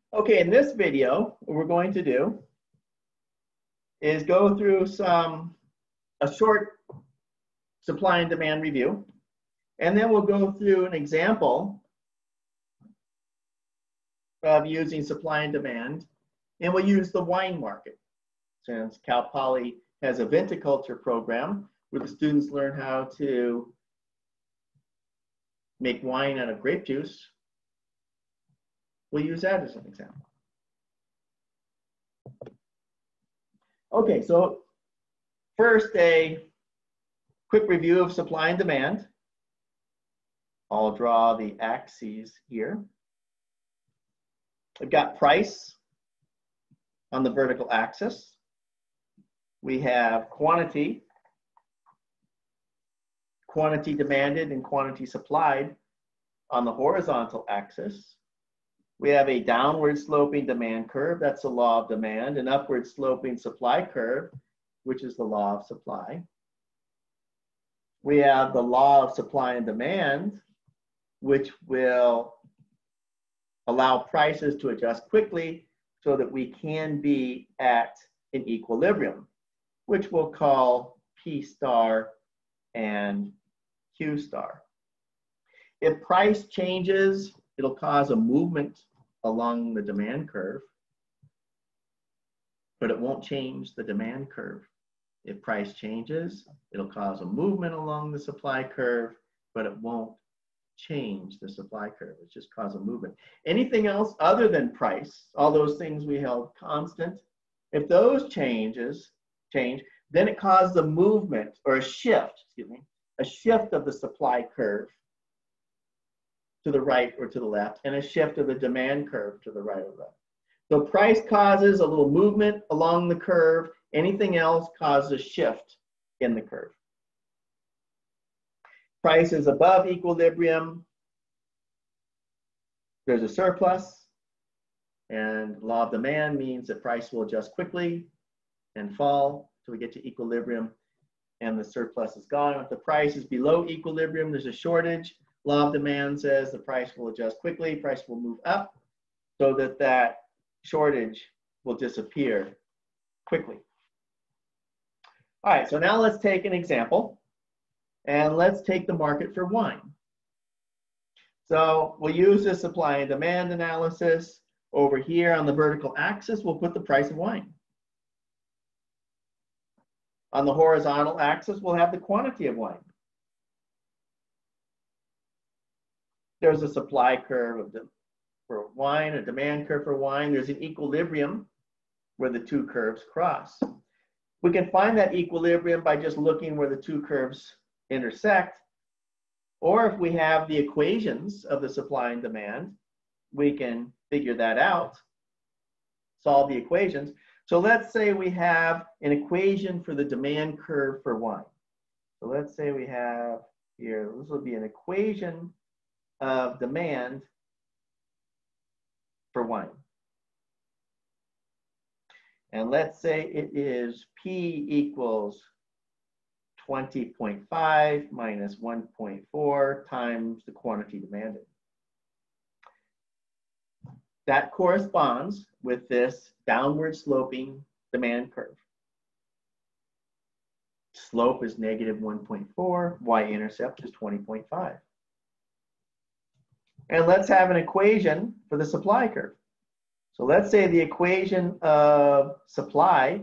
Okay, in this video, what we're going to do is go through a short supply and demand review, and then we'll go through an example of using supply and demand, and we'll use the wine market. Since Cal Poly has a viticulture program where the students learn how to make wine out of grape juice, we'll use that as an example. Okay, so first, a quick review of supply and demand. I'll draw the axes here. We've got price on the vertical axis. We have quantity demanded and quantity supplied on the horizontal axis. We have a downward sloping demand curve, that's the law of demand, an upward sloping supply curve, which is the law of supply. We have the law of supply and demand, which will allow prices to adjust quickly so that we can be at an equilibrium, which we'll call P star and Q star. If price changes, it'll cause a movement along the demand curve, but it won't change the demand curve. If price changes, it'll cause a movement along the supply curve, but it won't change the supply curve. It's just cause a movement. Anything else other than price, all those things we held constant, if those change, then it causes a movement or a shift, a shift of the supply curve to the right or to the left, and a shift of the demand curve to the right or left. So price causes a little movement along the curve. Anything else causes a shift in the curve. Price is above equilibrium. There's a surplus, and law of demand means that price will adjust quickly and fall till we get to equilibrium, and the surplus is gone. If the price is below equilibrium, there's a shortage. Law of demand says the price will adjust quickly, price will move up so that that shortage will disappear quickly. All right, so now let's take an example, and let's take the market for wine. So we'll use this supply and demand analysis. Over here on the vertical axis, we'll put the price of wine. On the horizontal axis, we'll have the quantity of wine. There's a supply curve for wine, a demand curve for wine. There's an equilibrium where the two curves cross. We can find that equilibrium by just looking where the two curves intersect, or if we have the equations of the supply and demand, we can figure that out, solve the equations. So let's say we have an equation for the demand curve for wine. So let's say we have here, this will be an equation of demand for wine. And let's say it is P equals 20.5 minus 1.4 times the quantity demanded. That corresponds with this downward sloping demand curve. Slope is negative 1.4, y-intercept is 20.5. And let's have an equation for the supply curve. So let's say the equation of supply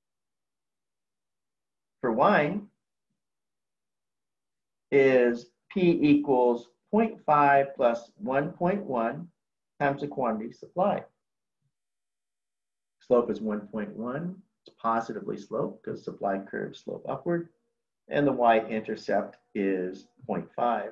for wine is P equals 0.5 plus 1.1 times the quantity supplied. Slope is 1.1. It's positively sloped because supply curves slope upward. And the y-intercept is 0.5.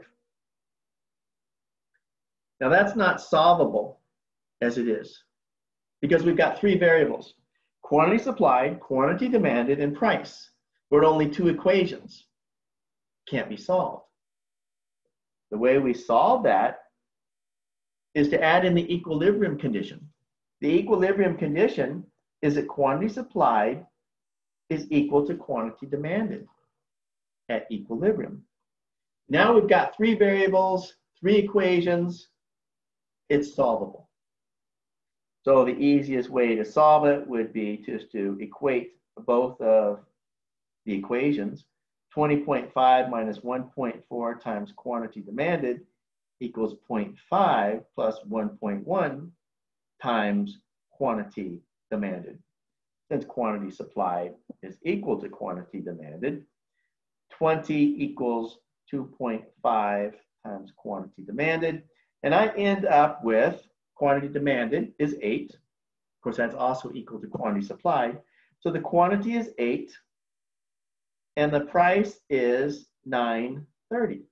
Now that's not solvable as it is because we've got three variables: quantity supplied, quantity demanded, and price. We're only two equations. Can't be solved. The way we solve that is to add in the equilibrium condition. The equilibrium condition is that quantity supplied is equal to quantity demanded at equilibrium. Now we've got three variables, three equations. It's solvable. So the easiest way to solve it would be just to equate both of the equations. 20.5 minus 1.4 times quantity demanded equals 0.5 plus 1.1 times quantity demanded. Since quantity supplied is equal to quantity demanded, 20 equals 2.5 times quantity demanded. And I end up with quantity demanded is 8. Of course, that's also equal to quantity supplied. So the quantity is 8, and the price is $9.30.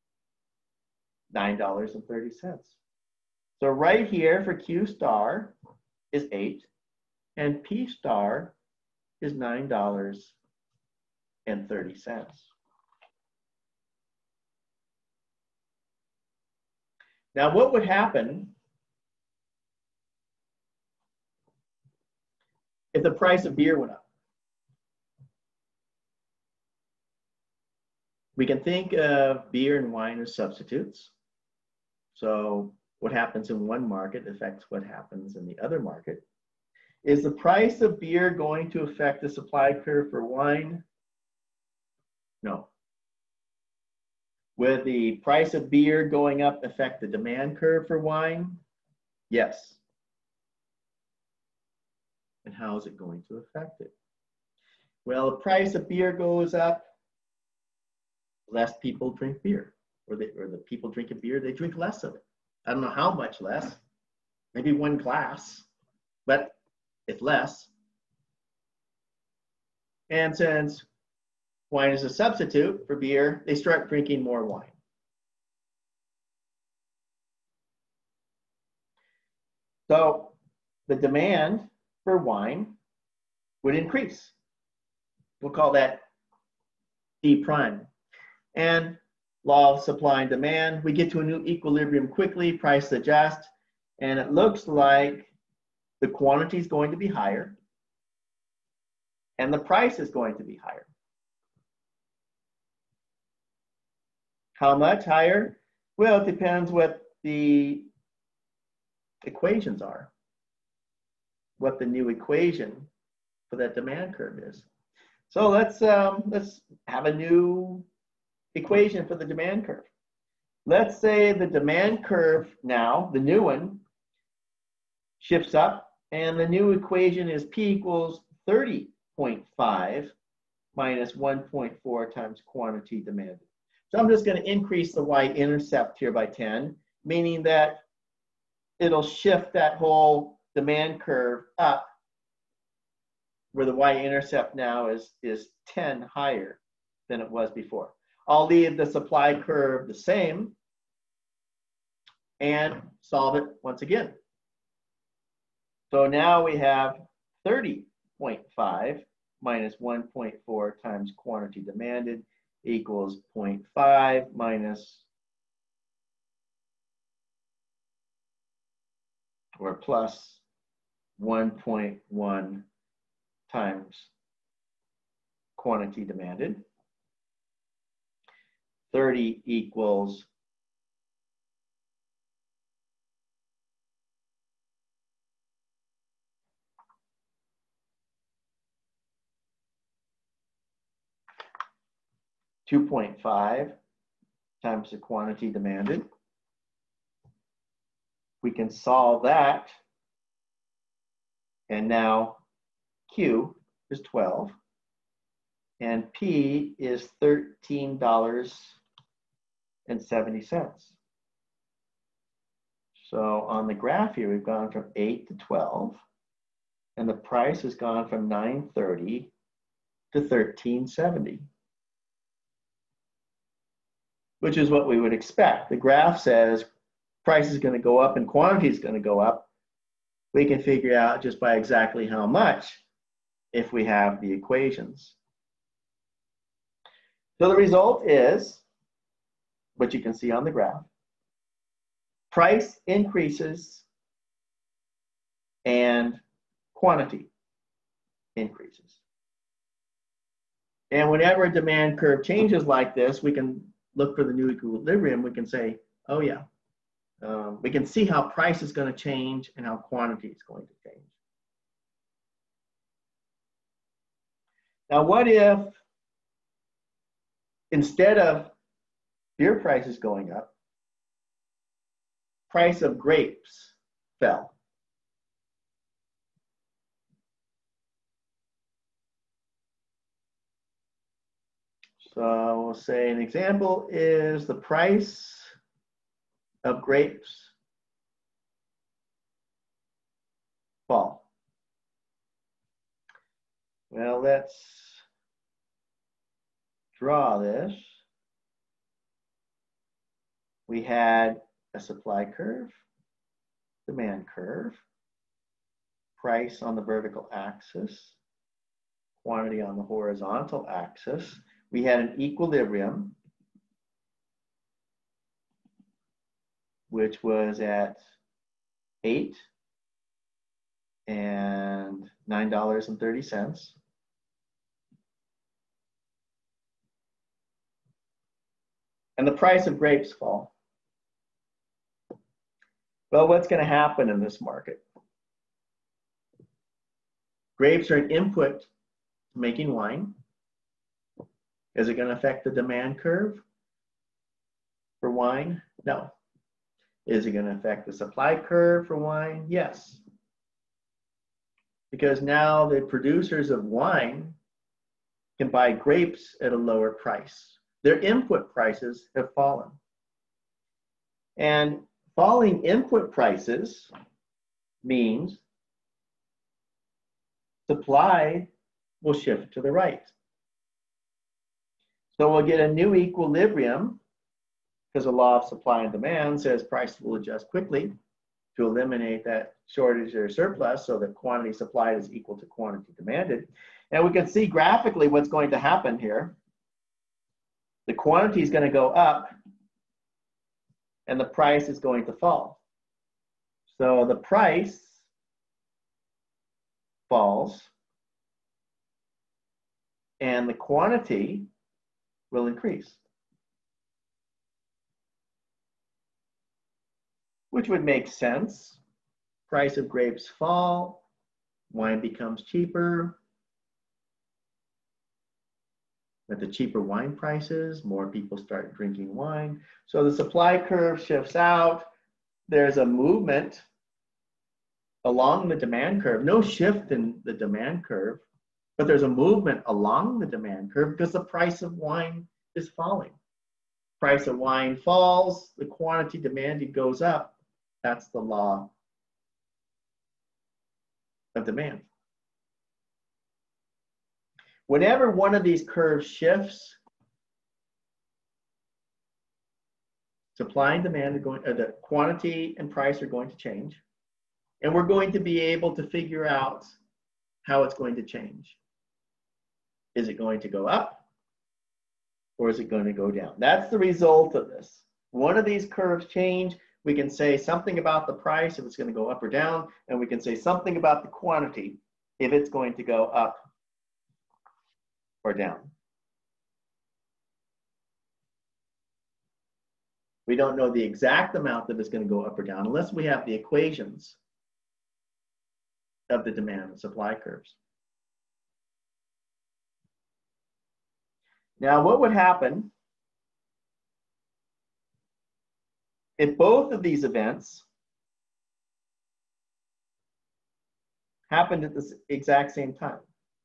$9.30. So right here for Q star is 8, and P star is $9.30. Now, what would happen if the price of beer went up? We can think of beer and wine as substitutes. So what happens in one market affects what happens in the other market. Is the price of beer going to affect the supply curve for wine? No. Would the price of beer going up affect the demand curve for wine? Yes. And how is it going to affect it? Well, the price of beer goes up, less people drink beer. Or the people drinking beer, they drink less of it. I don't know how much less, maybe 1 glass, but it's less. And since wine is a substitute for beer, they start drinking more wine. So the demand for wine would increase. We'll call that D prime. And law of supply and demand, we get to a new equilibrium quickly, price adjust, and it looks like the quantity is going to be higher and the price is going to be higher. How much higher? Well, it depends what the equations are, what the new equation for that demand curve is. So let's have a new equation for the demand curve. Let's say the demand curve now, the new one, shifts up, and the new equation is P equals 30.5 minus 1.4 times quantity demanded. So I'm just going to increase the y-intercept here by 10, meaning that it'll shift that whole demand curve up, where the y-intercept now is 10 higher than it was before. I'll leave the supply curve the same and solve it once again. So now we have 30.5 minus 1.4 times quantity demanded equals 0.5 minus or plus 1.1 times quantity demanded. 30 equals 2.5 times the quantity demanded. We can solve that. And now Q is 12 and P is $13.70. So on the graph here, we've gone from 8 to 12, and the price has gone from $9.30 to $13.70, which is what we would expect. The graph says price is going to go up and quantity is going to go up. We can figure out just by exactly how much if we have the equations. So the result is what you can see on the graph. Price increases and quantity increases. And whenever a demand curve changes like this, we can look for the new equilibrium. We can say, oh yeah, we can see how price is going to change and how quantity is going to change. Now, what if instead of beer prices going up, price of grapes fell? So we'll say an example is the price of grapes fall. Well, let's draw this. We had a supply curve, demand curve, price on the vertical axis, quantity on the horizontal axis. We had an equilibrium, which was at 8 and $9.30. And the price of grapes fall. Well, what's going to happen in this market? Grapes are an input to making wine. Is it going to affect the demand curve for wine? No. Is it going to affect the supply curve for wine? Yes. Because now the producers of wine can buy grapes at a lower price. Their input prices have fallen. And falling input prices means supply will shift to the right. So we'll get a new equilibrium because the law of supply and demand says price will adjust quickly to eliminate that shortage or surplus so that quantity supplied is equal to quantity demanded. And we can see graphically what's going to happen here. The quantity is going to go up and the price is going to fall. So the price falls and the quantity will increase, which would make sense. Price of grapes fall, wine becomes cheaper. At the cheaper wine prices, more people start drinking wine. So the supply curve shifts out. There's a movement along the demand curve. No shift in the demand curve, but there's a movement along the demand curve because the price of wine is falling. Price of wine falls, the quantity demanded goes up. That's the law of demand. Whenever one of these curves shifts, supply and demand are going, the quantity and price are going to change. And we're going to be able to figure out how it's going to change. Is it going to go up or is it going to go down? That's the result of this. One of these curves change, we can say something about the price if it's going to go up or down, and we can say something about the quantity if it's going to go up or down. We don't know the exact amount that is going to go up or down unless we have the equations of the demand and supply curves. Now, what would happen if both of these events happened at the exact same time?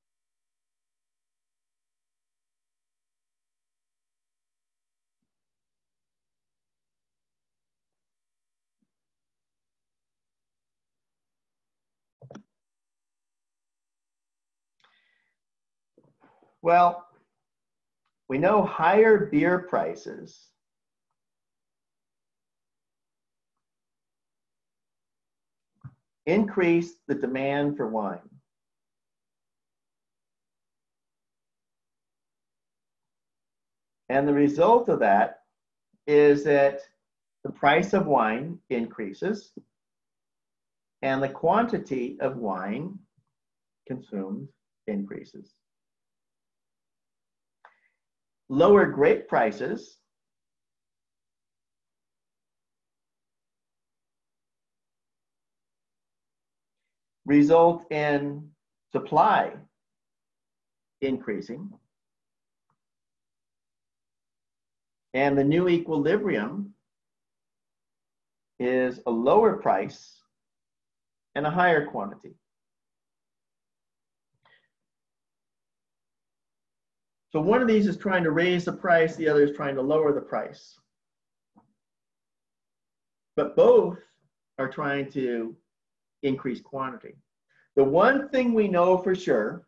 Well, we know higher beer prices increase the demand for wine. And the result of that is that the price of wine increases and the quantity of wine consumed increases. Lower grape prices result in supply increasing. And the new equilibrium is a lower price and a higher quantity. So one of these is trying to raise the price, the other is trying to lower the price. But both are trying to increase quantity. The one thing we know for sure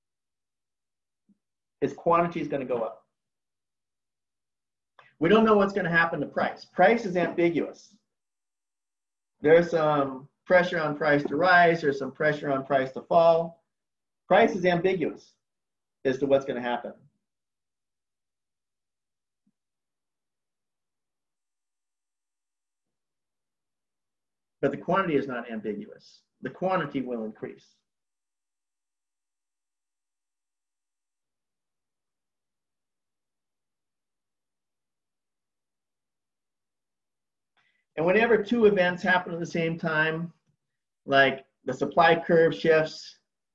is quantity is going to go up. We don't know what's going to happen to price. Price is ambiguous. There's some pressure on price to rise, there's some pressure on price to fall. Price is ambiguous as to what's going to happen. But the quantity is not ambiguous. The quantity will increase. And whenever two events happen at the same time, like the supply curve shifts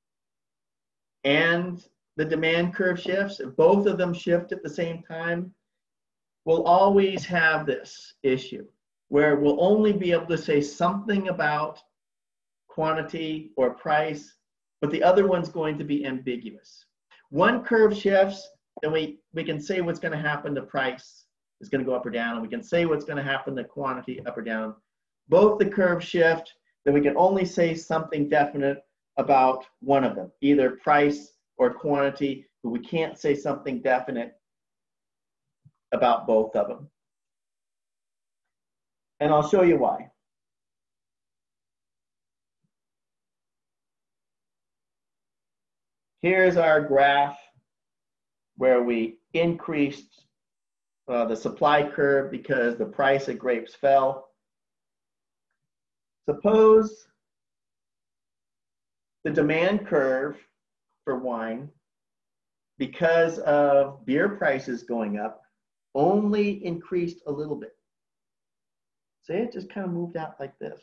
and the demand curve shifts, if both of them shift at the same time, we'll always have this issue where we'll only be able to say something about quantity or price, but the other one's going to be ambiguous. One curve shifts, then we can say what's going to happen to price is going to go up or down, and we can say what's going to happen to quantity up or down. Both the curves shift, then we can only say something definite about one of them, either price or quantity, but we can't say something definite about both of them. And I'll show you why. Here's our graph where we increased the supply curve because the price of grapes fell. Suppose the demand curve for wine, because of beer prices going up, only increased a little bit. Say it just kind of moved out like this.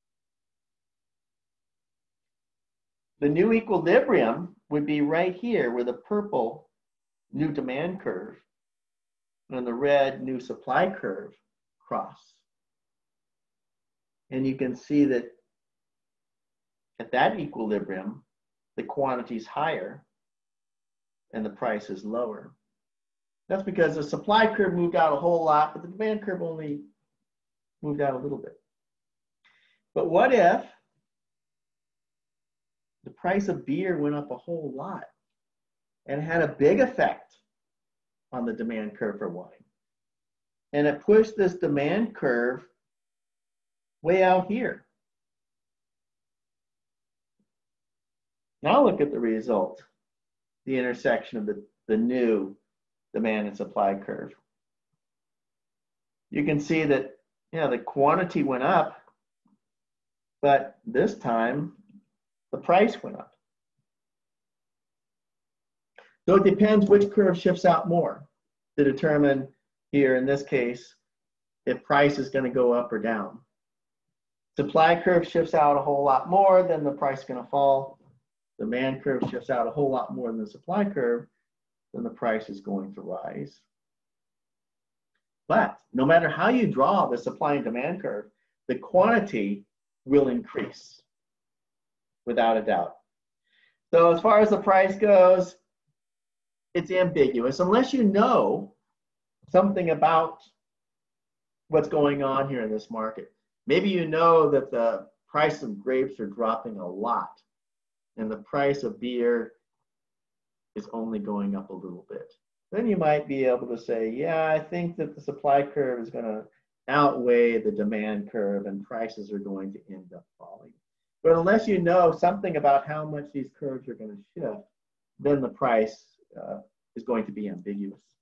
The new equilibrium would be right here where the purple new demand curve and the red new supply curve cross. And you can see that at that equilibrium, the quantity is higher and the price is lower. That's because the supply curve moved out a whole lot, but the demand curve only moved out a little bit. But what if the price of beer went up a whole lot and had a big effect on the demand curve for wine? And it pushed this demand curve way out here. Now look at the result, the intersection of the new demand and supply curve. You can see that, the quantity went up, but this time the price went up. So it depends which curve shifts out more to determine here, in this case, if price is going to go up or down. Supply curve shifts out a whole lot more, then the price is going to fall. Demand curve shifts out a whole lot more than the supply curve, then the price is going to rise. But no matter how you draw the supply and demand curve, the quantity will increase without a doubt. So as far as the price goes, it's ambiguous unless you know something about what's going on here in this market. Maybe you know that the price of grapes are dropping a lot and the price of beer is only going up a little bit. Then you might be able to say, yeah, I think that the supply curve is going to outweigh the demand curve and prices are going to end up falling. But unless you know something about how much these curves are going to shift, then the price is going to be ambiguous.